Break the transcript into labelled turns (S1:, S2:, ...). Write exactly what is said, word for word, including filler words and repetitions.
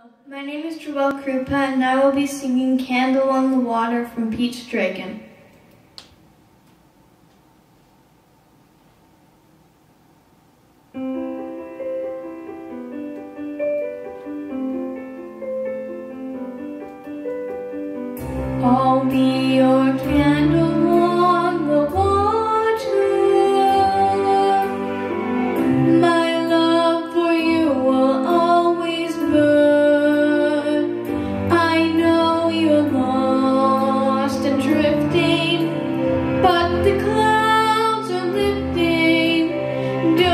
S1: My name is Joelle Krupa, and I will be singing Candle on the Water from Pete's Dragon. I'll be your candle on the water. My love for you will always burn. I know you're lost and drifting, but the clouds are lifting. Don't